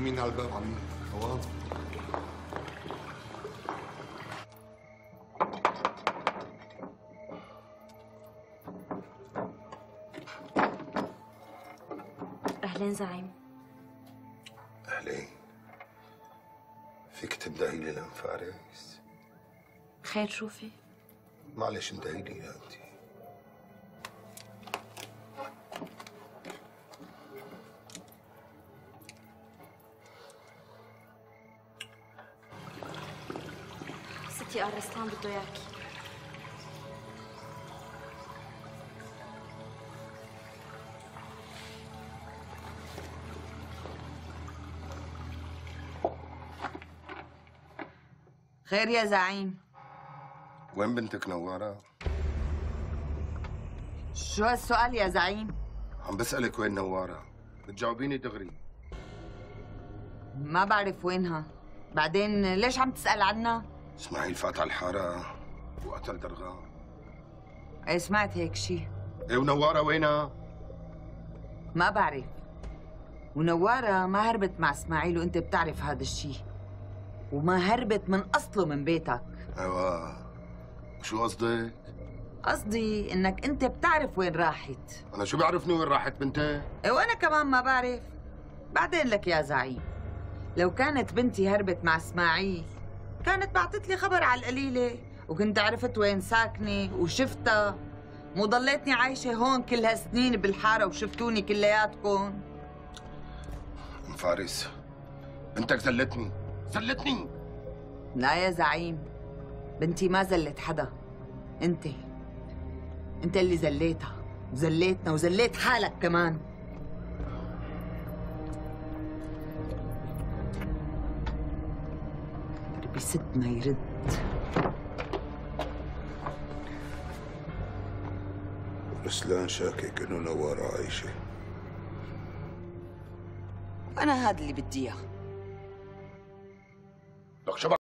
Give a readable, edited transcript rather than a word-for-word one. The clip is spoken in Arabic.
مين على الباب عمي؟ هو أهلين زعيم. أهلين. فيك تندهي لي لأم فارس؟ خير شو في؟ معلش اندهي لي يا أنتِ. ستي أرسلان بده إياكي. خير يا زعيم. وين بنتك نوارة؟ شو هالسؤال يا زعيم؟ عم بسألك وين نوارة؟ بتجاوبيني دغري. ما بعرف وينها. بعدين ليش عم تسأل عنها؟ اسماعيل فات على الحارة وقتل درغام. ايه سمعت هيك شي. ايه ونوارة وينها؟ ما بعرف. ونوارة ما هربت مع اسماعيل وانت بتعرف هذا الشي. وما هربت من اصله من بيتك. ايوه. شو قصدك؟ قصدي انك انت بتعرف وين راحت. انا شو بعرفني وين راحت بنتي؟ ايه وانا كمان ما بعرف. بعدين لك يا زعيم، لو كانت بنتي هربت مع اسماعيل كانت بعتت لي خبر على القليله وكنت عرفت وين ساكنه وشفتها. مو ضليتني عايشه هون كل هالسنين بالحاره وشفتوني كلياتكم. ام فارس بنتك زلتني. لا يا زعيم، بنتي ما زلت حدا. انت اللي زليتها وزليتنا وزليت حالك كمان. ربي ست ما يرد. رسلان شاكك انه نوارة عايشة. وانا هذا اللي بدي اياه. لك شو